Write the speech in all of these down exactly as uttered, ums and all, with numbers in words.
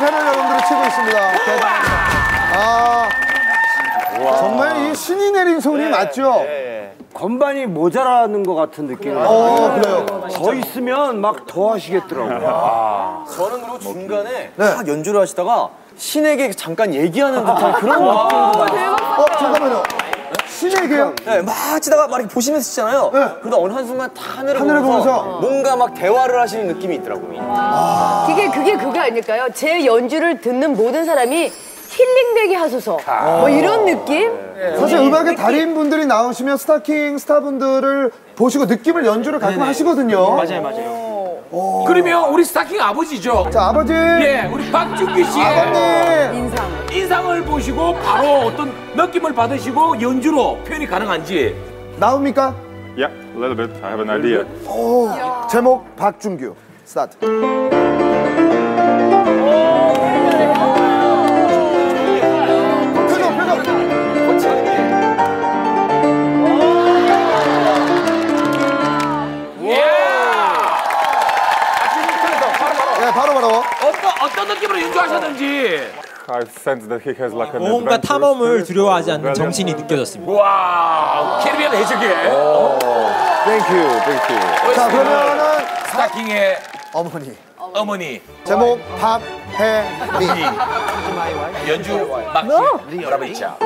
배를 여러분들이 치고 있습니다. 대단합니다. 아, 정말 이 신이 내린 소리 맞죠? 건반이 모자라는 것 같은 느낌이. 어, 그래요. 더 있으면 막 더 하시겠더라고요. 저는 그리고 중간에 딱 연주를 하시다가 신에게 잠깐 얘기하는 듯한 그런 느낌도 많이. 어, 잠깐만요. 신에게요? 네, 막 치다가 막 이렇게 보시면서 치잖아요. 네. 그러다 어느 한순간 다 하늘을, 하늘을 보면서, 보면서 뭔가 막 대화를 하시는 느낌이 있더라고요. 아. 그게 그게 그거 아닐까요? 제 연주를 듣는 모든 사람이 힐링되게 하소서. 아. 뭐 이런 느낌? 사실 음악의 달인분들이 나오시면 스타킹 스타분들을 보시고 느낌을 연주를 가끔 네네. 하시거든요. 맞아요, 맞아요. 오. 그러면 우리 스타킹 아버지죠? 자, 아버지. 예, 우리 박준규 씨의 아버님. 인상. 인상을 보시고 바로 어떤 느낌을 받으시고 연주로 표현이 가능한지. 나옵니까? Yeah, a little bit. I have an idea. 오, 제목 박준규. 스타트. 표정, 표정. 네, 바로 바로. 어떤 어떤 느낌으로 연주하셨는지. I sense that he has like an 뭔가 탐험을 두려워하지 않는 정신이 느껴졌습니다. 와, 캐리비안 해적의. Thank you, thank you. 자, 그러면은 스타킹의 어머니. 어머니. 제목 박혜리. 연주 막시 브라비차.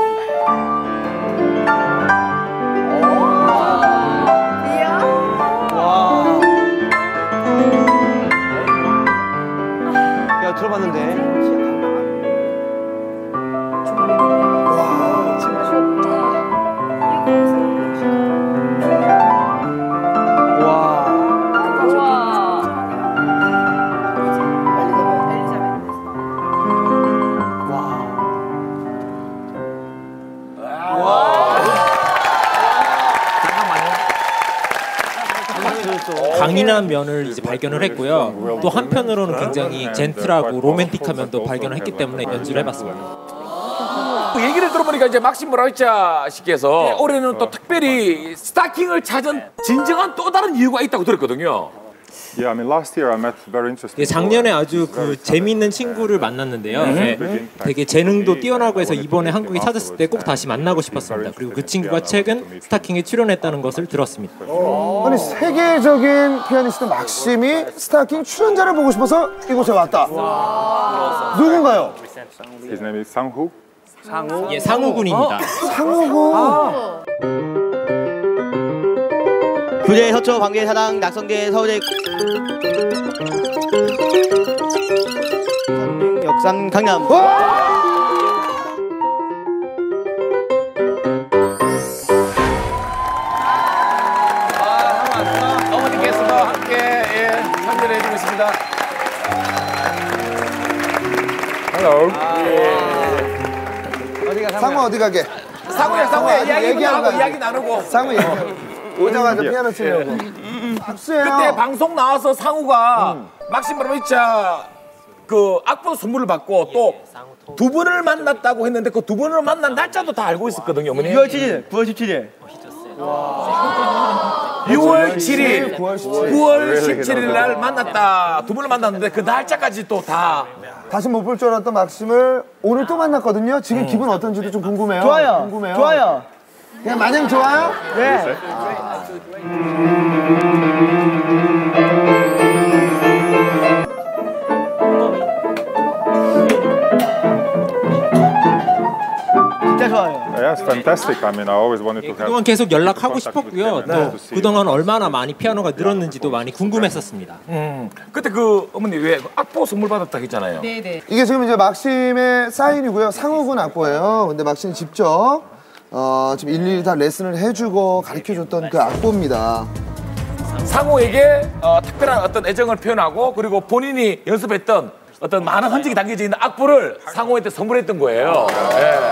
야, 들어봤는데. 강인한 면을 이제 발견을 했고요. 또 한편으로는 굉장히 젠틀하고 로맨틱한 면도 발견을 했기 때문에 연주를 해봤습니다. 얘기를 들어보니까 이제 막심 브라비차 씨께서 올해는 또 특별히 스타킹을 찾은 진정한 또 다른 이유가 있다고 들었거든요. Yeah, I mean last year I met very interesting. 예, 작년에 아주 그 재미있는 친구를 만났는데요. 네. 되게 재능도 뛰어나고 해서 이번에 한국에 찾았을 때 꼭 다시 만나고 싶었습니다. 그리고 그 친구가 최근 스타킹에 출연했다는 것을 들었습니다. 아니, 세계적인 피아니스트 막심이 스타킹 출연자를 보고 싶어서 이곳에 왔다. 누군가요? His name is Sang-hu. 상우? 예, 상우군입니다. 상우군. 아. 부재 서초 광계 사당 낙성대 서울대 역삼 강남. 어머니께서도 함께 예, 참여를 해주고 있습니다. Hello. 어디가 상우 어디 가게? 상우야, 상우야, 이야기 얘기하는 나누고, 거야. 이야기 나누고. 상우 얘기. 오자마자 피아노 치려고. 합수해요. 그때 방송 나와서 상우가 음. 막심 브라비차 그 악보 선물을 받고 또 두 분을 만났다고 했는데 그 두 분을 만난 날짜도 다 알고 있었거든요, 어머니. 유월 칠일, 구월 십칠일. 유월 칠일, 구월 십칠일 날 만났다. 두 분을 만났는데 그 날짜까지 또 다. 다시 못 볼 줄 알았던 막심을 오늘 또 만났거든요. 지금 음. 기분 어떤지도 좀 궁금해요. 좋아요. 궁금해요. 좋아요. 그냥 마냥 좋아요? 네. 진짜 좋아요. Yes, fantastic. I mean, I always wanted to have. 그동안 계속 연락하고 싶었고요. 또 그동안 얼마나 많이 피아노가 늘었는지도 많이 궁금했었습니다. 음, 그때 그 어머니 왜 악보 선물 받았다 했잖아요. 네네. 이게 지금 이제 막심의 사인이고요. 상우군 악보예요. 근데 막심이 직접 어, 지금 일일이 다 레슨을 해주고 가르쳐줬던 그 악보입니다. 상우에게 어, 특별한 어떤 애정을 표현하고 그리고 본인이 연습했던 어떤 많은 흔적이 담겨져 있는 악보를 상우한테 선물했던 거예요. 예.